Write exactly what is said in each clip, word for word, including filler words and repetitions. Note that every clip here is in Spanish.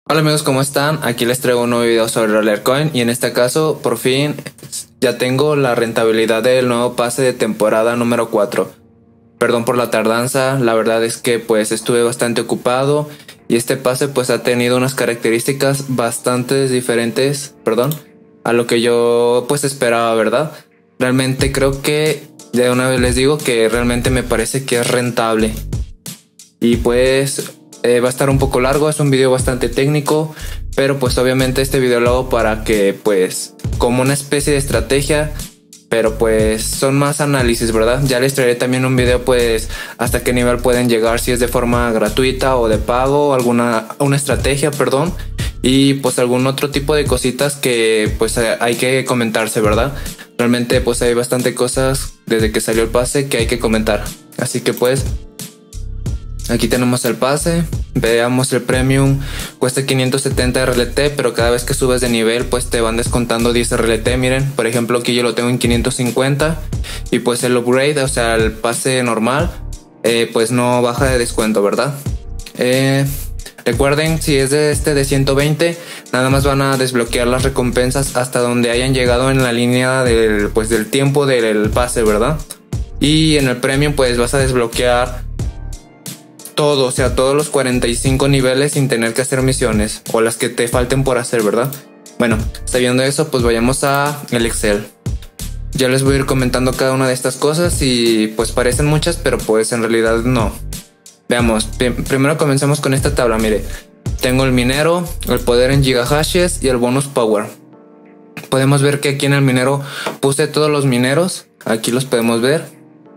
Hola amigos, ¿cómo están? Aquí les traigo un nuevo video sobre Rollercoin y en este caso por fin ya tengo la rentabilidad del nuevo pase de temporada número cuatro. Perdón por la tardanza, la verdad es que pues estuve bastante ocupado y este pase pues ha tenido unas características bastante diferentes, perdón, a lo que yo pues esperaba, ¿verdad? Realmente creo que, de una vez les digo que realmente me parece que es rentable y pues... Eh, va a estar un poco largo, es un video bastante técnico, pero pues obviamente este video lo hago para que pues como una especie de estrategia, pero pues son más análisis, ¿verdad? Ya les traeré también un video pues hasta qué nivel pueden llegar, si es de forma gratuita o de pago, alguna una estrategia, perdón, y pues algún otro tipo de cositas que pues hay que comentarse, ¿verdad? Realmente pues hay bastante cosas desde que salió el pase que hay que comentar, así que pues... Aquí tenemos el pase, veamos el premium, cuesta quinientos setenta R L T, pero cada vez que subes de nivel pues te van descontando diez R L T, miren, por ejemplo aquí yo lo tengo en quinientos cincuenta y pues el upgrade, o sea el pase normal, eh, pues no baja de descuento, ¿verdad? Eh, recuerden, si es de este de ciento veinte, nada más van a desbloquear las recompensas hasta donde hayan llegado en la línea del, pues, del tiempo del pase, ¿verdad? Y en el premium pues vas a desbloquear todo, o sea, todos los cuarenta y cinco niveles sin tener que hacer misiones o las que te falten por hacer, ¿verdad? Bueno, sabiendo eso, pues vayamos a el Excel. Ya les voy a ir comentando cada una de estas cosas y pues parecen muchas, pero pues en realidad no. Veamos, primero comencemos con esta tabla, mire. Tengo el minero, el poder en gigahashes y el bonus power. Podemos ver que aquí en el minero puse todos los mineros, aquí los podemos ver.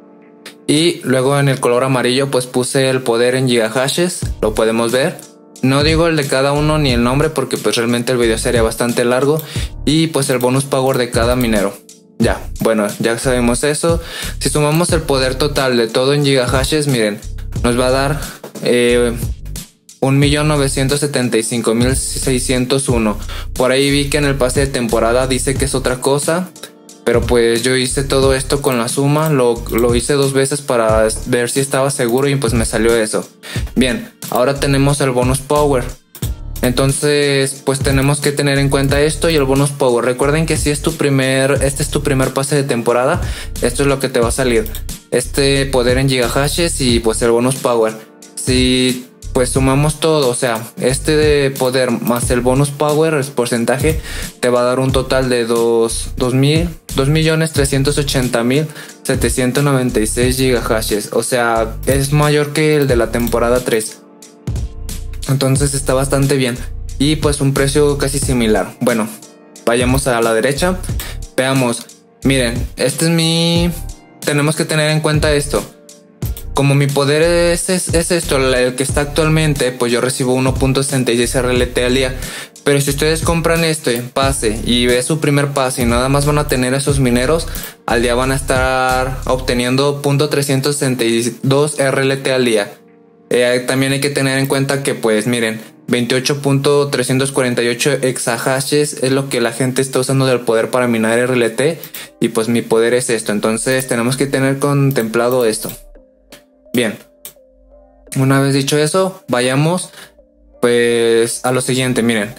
Y luego en el color amarillo pues puse el poder en gigahashes, lo podemos ver. No digo el de cada uno ni el nombre porque pues realmente el video sería bastante largo. Y pues el bonus power de cada minero. Ya, bueno, ya sabemos eso. Si sumamos el poder total de todo en gigahashes, miren, nos va a dar eh, un millón novecientos setenta y cinco mil seiscientos uno. Por ahí vi que en el pase de temporada dice que es otra cosa, pero pues yo hice todo esto con la suma, lo, lo hice dos veces para ver si estaba seguro y pues me salió eso. Bien, ahora tenemos el bonus power. Entonces pues tenemos que tener en cuenta esto y el bonus power. Recuerden que si es tu primer, este es tu primer pase de temporada, esto es lo que te va a salir. Este poder en gigahashes y pues el bonus power. Si pues sumamos todo, o sea, este de poder más el bonus power, el porcentaje, te va a dar un total de dos millones trescientos ochenta mil setecientos noventa y seis gigahashes. O sea, es mayor que el de la temporada tres. Entonces está bastante bien. Y pues un precio casi similar. Bueno, vayamos a la derecha. Veamos, miren, este es mi... Tenemos que tener en cuenta esto. Como mi poder es, es, es esto, el que está actualmente, pues yo recibo uno punto sesenta y seis R L T al día. Pero si ustedes compran este pase y es su primer pase y nada más van a tener esos mineros, al día van a estar obteniendo punto trescientos sesenta y dos R L T al día. Eh, también hay que tener en cuenta que pues miren, veintiocho punto trescientos cuarenta y ocho exahashes es lo que la gente está usando del poder para minar R L T. Y pues mi poder es esto, entonces tenemos que tener contemplado esto. Bien, una vez dicho eso, vayamos pues a lo siguiente. Miren,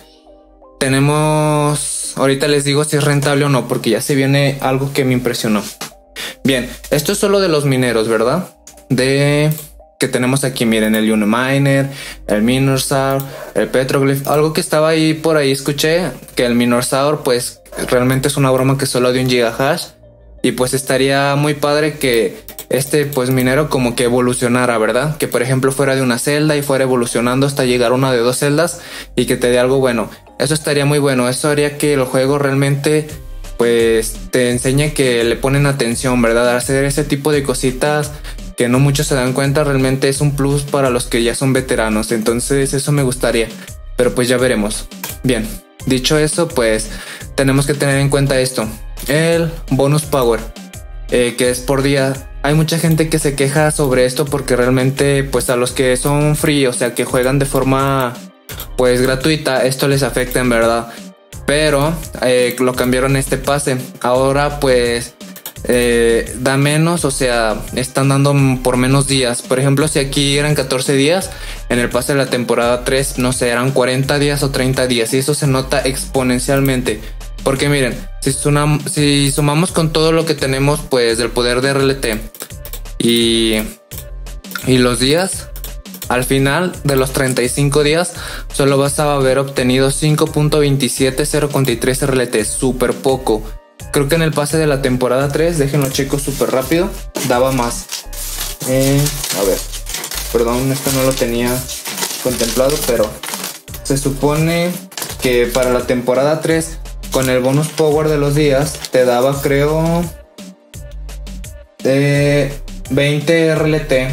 tenemos, ahorita les digo si es rentable o no, porque ya se viene algo que me impresionó. Bien, esto es solo de los mineros, ¿verdad? De que tenemos aquí, miren, el Uniminer, el Minosaur, el Petroglyph. Algo que estaba ahí por ahí, escuché que el Minosaur pues realmente es una broma que solo de un gigahash. Y pues estaría muy padre que este pues minero como que evolucionara, ¿verdad? Que por ejemplo fuera de una celda y fuera evolucionando hasta llegar a una de dos celdas y que te dé algo bueno. Eso estaría muy bueno. Eso haría que el juego realmente pues te enseñe que le ponen atención, ¿verdad? Hacer ese tipo de cositas que no muchos se dan cuenta realmente es un plus para los que ya son veteranos. Entonces eso me gustaría. Pero pues ya veremos. Bien, dicho eso pues tenemos que tener en cuenta esto. El bonus power, eh, que es por día. Hay mucha gente que se queja sobre esto porque realmente pues a los que son free, o sea que juegan de forma pues gratuita, esto les afecta en verdad. Pero eh, lo cambiaron este pase. Ahora pues eh, da menos, o sea, están dando por menos días. Por ejemplo, si aquí eran catorce días, en el pase de la temporada tres, no sé, eran cuarenta días o treinta días, y eso se nota exponencialmente. Porque miren, si, sunam, si sumamos con todo lo que tenemos pues del poder de R L T y, y los días, al final de los treinta y cinco días solo vas a haber obtenido cinco punto veintisiete cero cuarenta y tres R L T, súper poco. Creo que en el pase de la temporada tres, déjenlo checo súper rápido, daba más. Eh, a ver, perdón, esto no lo tenía contemplado, pero se supone que para la temporada tres, con el bonus power de los días, te daba, creo, eh, veinte R L T.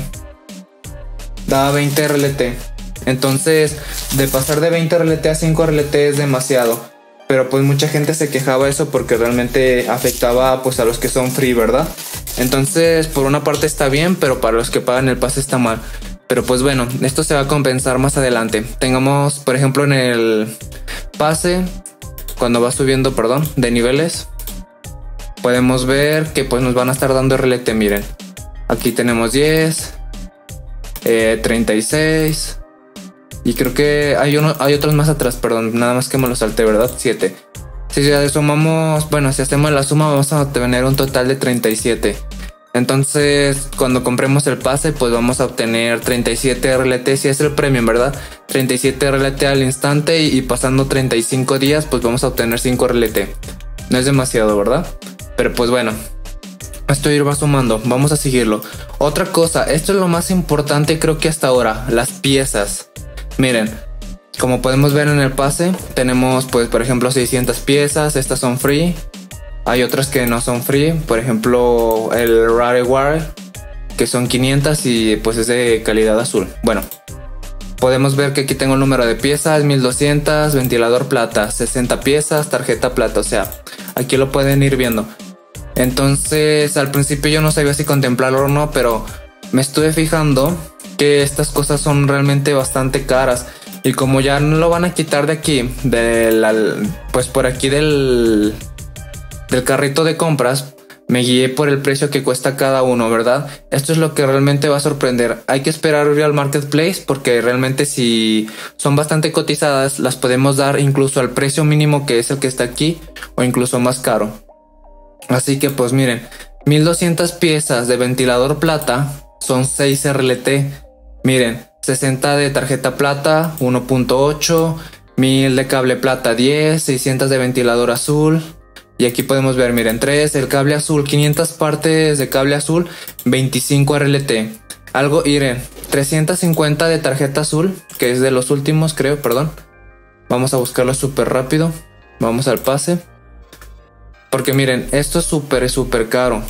Daba veinte R L T. Entonces, de pasar de veinte R L T a cinco R L T es demasiado. Pero pues mucha gente se quejaba de eso porque realmente afectaba pues a los que son free, ¿verdad? Entonces, por una parte está bien, pero para los que pagan el pase está mal. Pero pues bueno, esto se va a compensar más adelante. Tengamos, por ejemplo, en el pase, cuando va subiendo, perdón, de niveles, podemos ver que pues nos van a estar dando R L T, miren. Aquí tenemos diez, eh, treinta y seis, y creo que hay uno, hay otros más atrás, perdón, nada más que me lo salté, ¿verdad? siete. Si ya sumamos, bueno, si hacemos la suma vamos a obtener un total de treinta y siete. Entonces, cuando compremos el pase, pues vamos a obtener treinta y siete R L T, si es el premium, ¿verdad? treinta y siete R L T al instante, y, y pasando treinta y cinco días, pues vamos a obtener cinco R L T. No es demasiado, ¿verdad? Pero pues bueno, esto va sumando, vamos a seguirlo. Otra cosa, esto es lo más importante creo que hasta ahora, las piezas. Miren, como podemos ver en el pase, tenemos pues por ejemplo seiscientas piezas, estas son free. Hay otras que no son free, por ejemplo el Rare Wire, que son quinientas y pues es de calidad azul. Bueno, podemos ver que aquí tengo el número de piezas, mil doscientas, ventilador plata, sesenta piezas, tarjeta plata, o sea, aquí lo pueden ir viendo. Entonces al principio yo no sabía si contemplarlo o no, pero me estuve fijando que estas cosas son realmente bastante caras. Y como ya no lo van a quitar de aquí, de la, pues por aquí del, del carrito de compras, me guié por el precio que cuesta cada uno, ¿verdad? Esto es lo que realmente va a sorprender. Hay que esperar al marketplace porque realmente si son bastante cotizadas, las podemos dar incluso al precio mínimo, que es el que está aquí, o incluso más caro. Así que pues miren, mil doscientas piezas de ventilador plata son seis R L T. Miren, sesenta de tarjeta plata, uno punto ocho, mil de cable plata diez, seiscientos de ventilador azul. Y aquí podemos ver, miren, tres, el cable azul, quinientas partes de cable azul, veinticinco R L T. Algo, miren, trescientos cincuenta de tarjeta azul, que es de los últimos, creo, perdón. Vamos a buscarlo súper rápido. Vamos al pase. Porque miren, esto es súper, súper caro.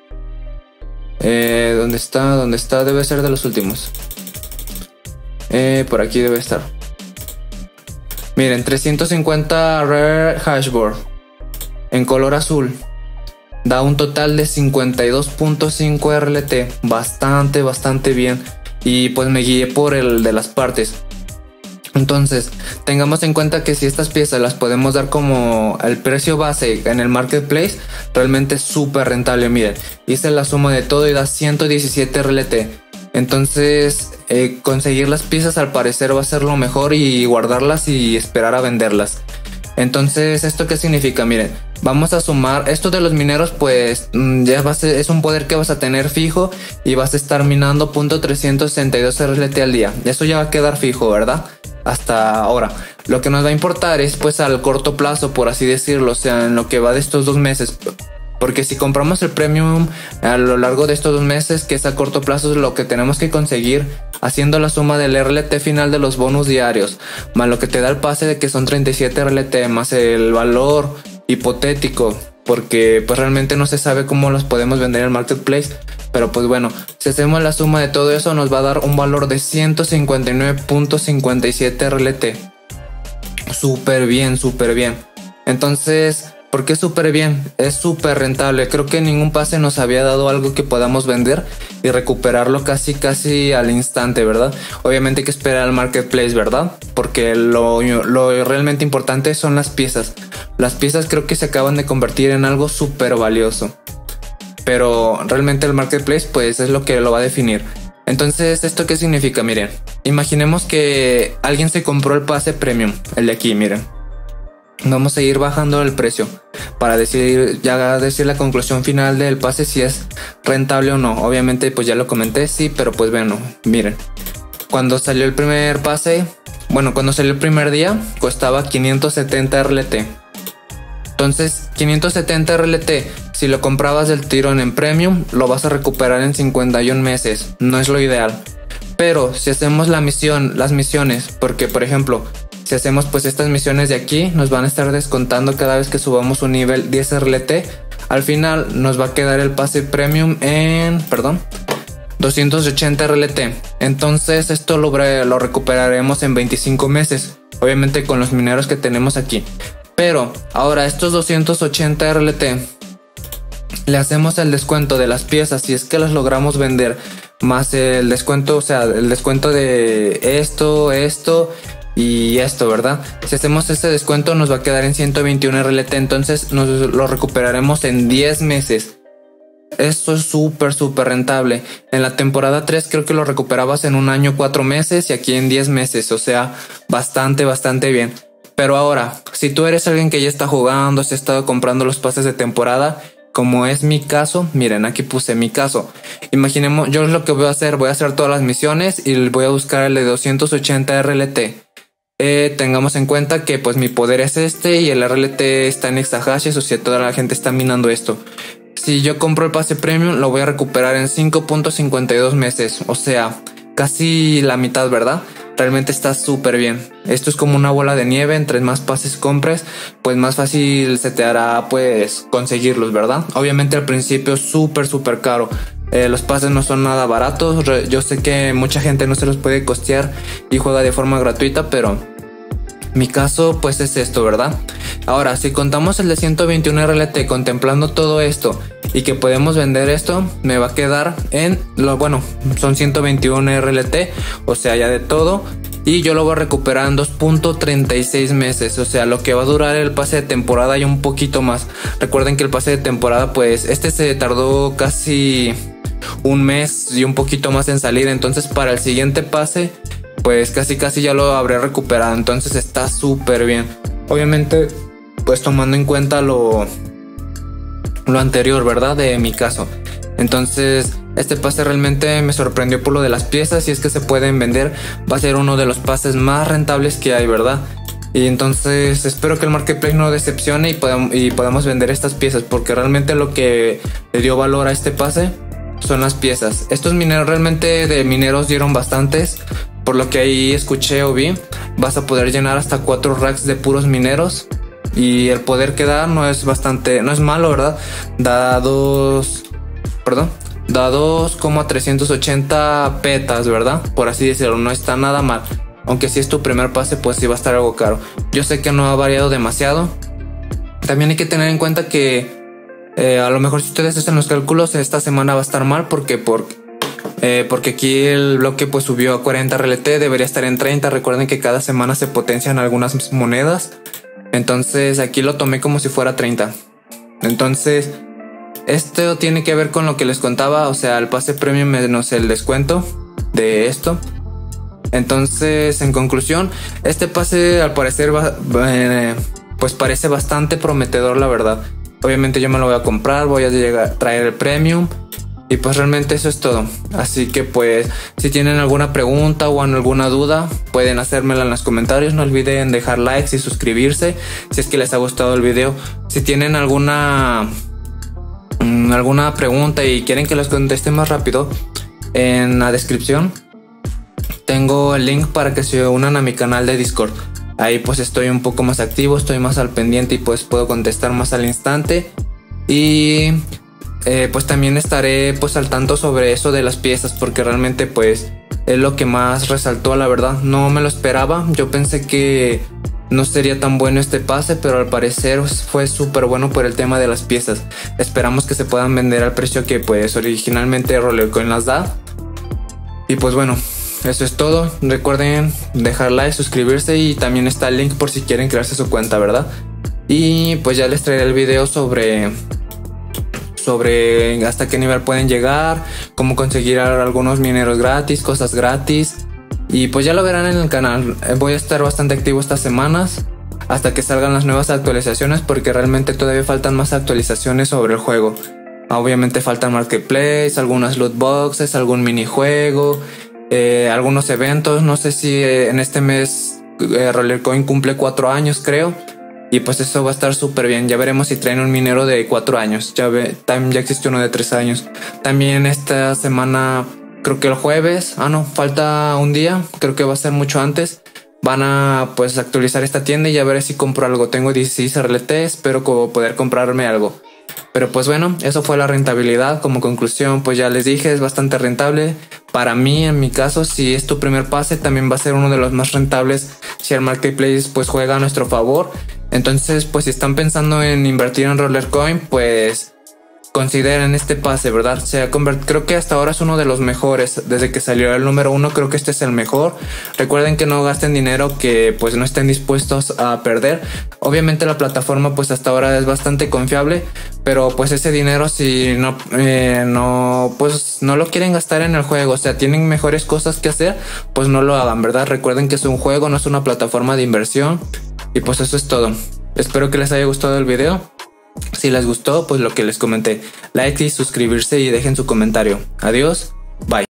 Eh, ¿Dónde está? ¿Dónde está? Debe ser de los últimos. Eh, por aquí debe estar. Miren, trescientos cincuenta Rare Hashboard en color azul da un total de cincuenta y dos punto cinco R L T. Bastante, bastante bien. Y pues me guié por el de las partes. Entonces, tengamos en cuenta que si estas piezas las podemos dar como el precio base en el marketplace, realmente es súper rentable. Miren, hice la suma de todo y da ciento diecisiete R L T. Entonces, eh, conseguir las piezas al parecer va a ser lo mejor, y guardarlas y esperar a venderlas. Entonces, ¿esto qué significa? Miren, vamos a sumar esto de los mineros, pues ya va a ser, es un poder que vas a tener fijo y vas a estar minando punto trescientos sesenta y dos R L T al día. Eso ya va a quedar fijo, ¿verdad? Hasta ahora. Lo que nos va a importar es pues al corto plazo, por así decirlo, o sea, en lo que va de estos dos meses. Porque si compramos el premium a lo largo de estos dos meses, que es a corto plazo, es lo que tenemos que conseguir haciendo la suma del R L T final de los bonus diarios, más lo que te da el pase de que son treinta y siete R L T, más el valor hipotético, porque pues realmente no se sabe cómo los podemos vender en el marketplace. Pero pues bueno, si hacemos la suma de todo eso, nos va a dar un valor de ciento cincuenta y nueve punto cincuenta y siete R L T. Súper bien, súper bien. Entonces, ¿por qué súper bien? Es súper rentable. Creo que ningún pase nos había dado algo que podamos vender y recuperarlo casi casi al instante, ¿verdad? Obviamente hay que esperar al marketplace, ¿verdad? Porque lo, lo realmente importante son las piezas. Las piezas creo que se acaban de convertir en algo súper valioso. pero realmente el marketplace pues es lo que lo va a definir. Entonces, ¿esto qué significa? Miren, imaginemos que alguien se compró el pase premium, el de aquí, miren. Vamos a ir bajando el precio para decir, ya decir la conclusión final del pase, si es rentable o no. Obviamente pues ya lo comenté, sí, pero pues bueno, miren. Cuando salió el primer pase, bueno, cuando salió el primer día, costaba quinientos setenta R L T. Entonces, quinientos setenta R L T, si lo comprabas del tirón en Premium, lo vas a recuperar en cincuenta y un meses. No es lo ideal. Pero si hacemos la misión, las misiones, porque por ejemplo, si hacemos pues estas misiones de aquí, nos van a estar descontando cada vez que subamos un nivel diez R L T. Al final nos va a quedar el pase Premium en, perdón, doscientos ochenta R L T. Entonces esto lo, lo recuperaremos en veinticinco meses. Obviamente con los mineros que tenemos aquí. Pero ahora estos doscientos ochenta R L T le hacemos el descuento de las piezas si es que las logramos vender, más el descuento, o sea, el descuento de esto, esto y esto, ¿verdad? Si hacemos ese descuento nos va a quedar en ciento veintiuno R L T, entonces nos lo recuperaremos en diez meses. Esto es súper súper rentable. En la temporada tres creo que lo recuperabas en un año, cuatro meses, y aquí en diez meses, o sea, bastante bastante bien. Pero ahora, si tú eres alguien que ya está jugando, se ha estado comprando los pases de temporada, como es mi caso, miren, aquí puse mi caso. Imaginemos, yo lo que voy a hacer, voy a hacer todas las misiones y voy a buscar el de doscientos ochenta R L T. Eh, tengamos en cuenta que pues mi poder es este y el R L T está en exahashes, o sea, toda la gente está minando esto. Si yo compro el pase premium, lo voy a recuperar en cinco punto cincuenta y dos meses, o sea, casi la mitad, ¿verdad? Realmente está súper bien. Esto es como una bola de nieve. Entre más pases compres, pues más fácil se te hará pues conseguirlos, ¿verdad? Obviamente al principio es súper súper caro. Eh, los pases no son nada baratos. Yo sé que mucha gente no se los puede costear y juega de forma gratuita, pero mi caso pues es esto, ¿verdad? Ahora, si contamos el de ciento veintiuno R L T contemplando todo esto y que podemos vender esto, me va a quedar en lo bueno, son ciento veintiuno R L T, o sea, ya de todo, y yo lo voy a recuperar en dos punto treinta y seis meses, o sea, lo que va a durar el pase de temporada y un poquito más. Recuerden que el pase de temporada, pues este se tardó casi un mes y un poquito más en salir, entonces para el siguiente pase pues casi casi ya lo habré recuperado, entonces está súper bien. Obviamente pues tomando en cuenta lo lo anterior, ¿verdad? De mi caso. Entonces este pase realmente me sorprendió por lo de las piezas, y es que se pueden vender. Va a ser uno de los pases más rentables que hay, ¿verdad? Y entonces espero que el marketplace no decepcione y, podam y podamos vender estas piezas, porque realmente lo que le dio valor a este pase son las piezas. Estos mineros realmente de mineros dieron bastantes, por lo que ahí escuché o vi. Vas a poder llenar hasta cuatro racks de puros mineros, y el poder que da no es bastante, no es malo, ¿verdad? Da dos, perdón, da dos coma trescientos ochenta petas, ¿verdad? Por así decirlo, no está nada mal. Aunque si es tu primer pase, pues sí va a estar algo caro. Yo sé que no ha variado demasiado. También hay que tener en cuenta que eh, a lo mejor si ustedes hacen los cálculos, esta semana va a estar mal porque por Eh, porque aquí el bloque pues subió a cuarenta R L T, debería estar en treinta. Recuerden que cada semana se potencian algunas monedas, entonces aquí lo tomé como si fuera treinta. Entonces esto tiene que ver con lo que les contaba, o sea, el pase premium menos el descuento de esto. Entonces, en conclusión, este pase al parecer va, eh, pues parece bastante prometedor, la verdad. Obviamente yo me lo voy a comprar, voy a llegar a traer el premium. Y pues realmente eso es todo. Así que pues si tienen alguna pregunta o alguna duda, pueden hacérmela en los comentarios. No olviden dejar likes y suscribirse si es que les ha gustado el video. Si tienen alguna mmm, alguna pregunta y quieren que les conteste más rápido, en la descripción tengo el link para que se unan a mi canal de Discord. Ahí pues estoy un poco más activo, estoy más al pendiente y pues puedo contestar más al instante. Y Eh, pues también estaré pues al tanto sobre eso de las piezas, porque realmente pues es lo que más resaltó, la verdad. No me lo esperaba, yo pensé que no sería tan bueno este pase, pero al parecer fue súper bueno por el tema de las piezas. Esperamos que se puedan vender al precio que pues originalmente Rollercoin las da. Y pues bueno, eso es todo. Recuerden dejar like, suscribirse, y también está el link por si quieren crearse su cuenta, ¿verdad? Y pues ya les traeré el video sobre sobre hasta qué nivel pueden llegar, cómo conseguir algunos mineros gratis, cosas gratis. Y pues ya lo verán en el canal. Voy a estar bastante activo estas semanas hasta que salgan las nuevas actualizaciones, porque realmente todavía faltan más actualizaciones sobre el juego. Obviamente faltan marketplace, algunas loot boxes, algún minijuego, eh, algunos eventos. No sé si eh, en este mes eh, Rollercoin cumple cuatro años, creo. Y pues eso va a estar súper bien. Ya veremos si traen un minero de cuatro años. Ya, ve, también ya existe uno de tres años. También esta semana, creo que el jueves, ah no, falta un día, creo que va a ser mucho antes, van a pues actualizar esta tienda y ya veré si compro algo. Tengo dieciséis R L T, espero poder comprarme algo. Pero pues bueno, eso fue la rentabilidad. Como conclusión, pues ya les dije, es bastante rentable. Para mí, en mi caso, si es tu primer pase, también va a ser uno de los más rentables si el marketplace pues juega a nuestro favor. Entonces, pues si están pensando en invertir en Rollercoin, pues consideren este pase, ¿verdad? Se ha convertido, creo que hasta ahora es uno de los mejores. Desde que salió el número uno, creo que este es el mejor. Recuerden que no gasten dinero que pues no estén dispuestos a perder. Obviamente la plataforma pues hasta ahora es bastante confiable, pero pues ese dinero si no, eh, no, pues no lo quieren gastar en el juego, o sea, tienen mejores cosas que hacer, pues no lo hagan, ¿verdad? Recuerden que es un juego, no es una plataforma de inversión. Y pues eso es todo. Espero que les haya gustado el video. Si les gustó, pues lo que les comenté, like y suscribirse y dejen su comentario. Adiós, bye.